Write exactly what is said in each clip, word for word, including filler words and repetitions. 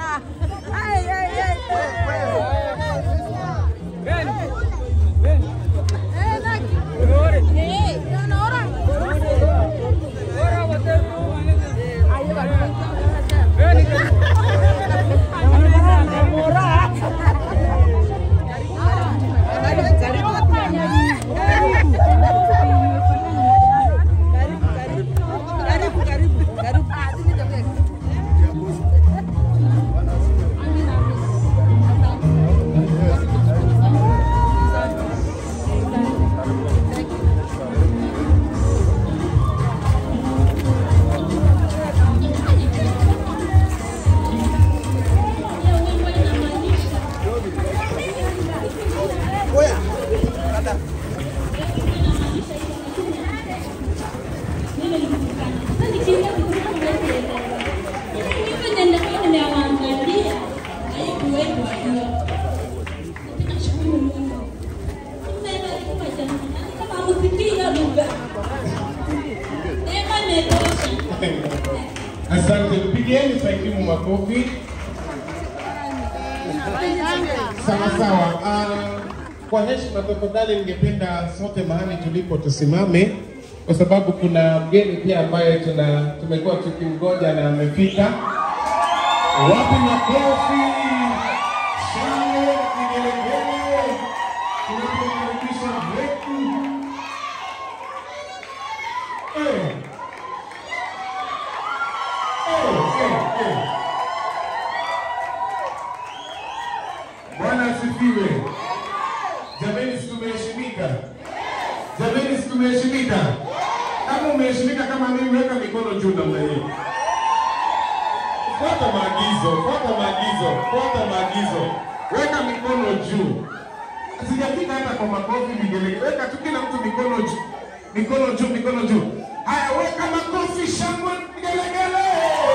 Asante, pigieni saidimu makofi. Sawa sawa. Uh, kwa heshima tafadhali ningependa sote mahali tulipo tusimame kwa sababu kuna mgeni pia ambaye tuna tumekuwa tukimgoja na amefika. Wapi makofi? Shangwe, vigelegele. Tunapokaribisha wetu. Eh. Bwana asifiwe. Jameni, sikumeheshimika. Jameni, sikumeheshimika. Kama umeheshimika kama mimi, weka mikono juu namna hii. Fuata maagizo, fuata maagizo, fuata maagizo. Weka mikono juu. Sijafika hata kwa makofi vigelegele. Weka tu kila mtu mikono juu. Mikono juu, mikono juu. Haya, weka makofi, shangwe, vigelegele.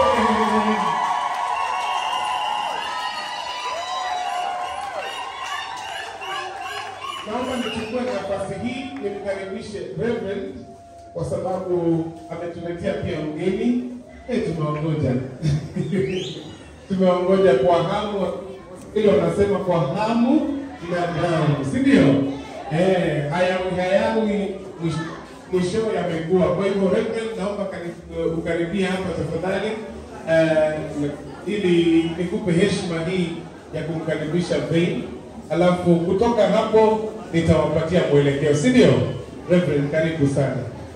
Naomba nichukue nafasi hii nimkaribishe Reverend kwa sababu ametuletea pia mgeni. Eh, tumeongoja. Tumeongoja kwa hamu. Ile wanasema kwa hamu na damu, si ndio? Eh, hayawi hayawi mwisho yamekuwa. Kwa hivyo Reverend, naomba ukaribia hapa tafadhali. Eh, ili nikupe heshima hii ya kumkaribisha Fenny. Alafu kutoka hapo nitawapatia mwelekeo, si ndio? Reverend, karibu sana.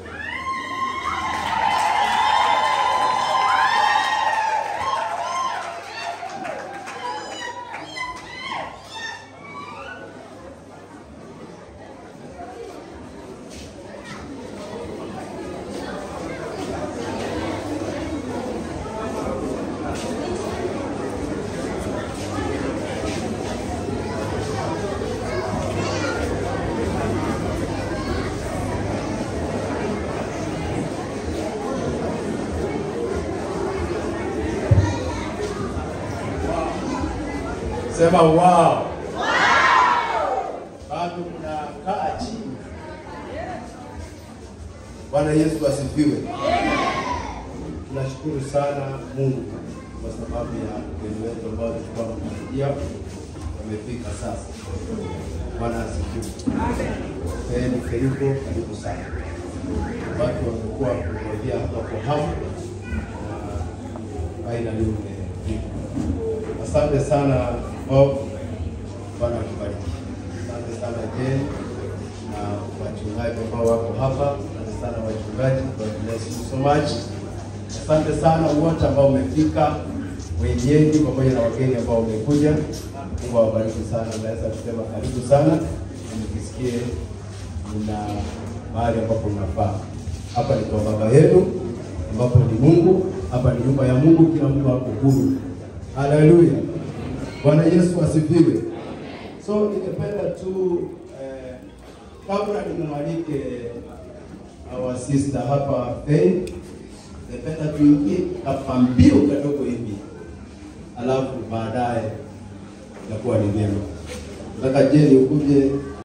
Sema wow. Wow. Bado mnakaa chini. Bwana Yesu asifiwe. Tunashukuru sana Mungu kwa sababu ya wageni wetu ambao tulikuwa tunatarajia wamefika sasa. Bwana asifiwe. Fenny Kerubo, karibu sana. Watu wamekuwa kungojea hapa kwa hamu na finally umefika. Asante sana Bob, Bwana akubariki. Asante sana Jen na wachungaji ambao wako hapa. Asante sana wachungaji, God bless you so much. Asante sana wote ambao umefika, wenyeji pamoja na wageni ambao wamekuja. Mungu awabariki sana. Naweza kusema karibu sana, mkisikie mna mahali ambapo mnafaa. Hapa ni kwa baba yenu ambapo ni Mungu, hapa ni nyumba ya Mungu, kila mtu ako huru. Haleluya. Bwana Yesu asifiwe. So ningependa tu eh, kabla nimwalike our sister hapa Fenny, ningependa tuingie kapambio kadogo hivi. Alafu baadaye itakuwa ni neno. Nataka Jeni ukuje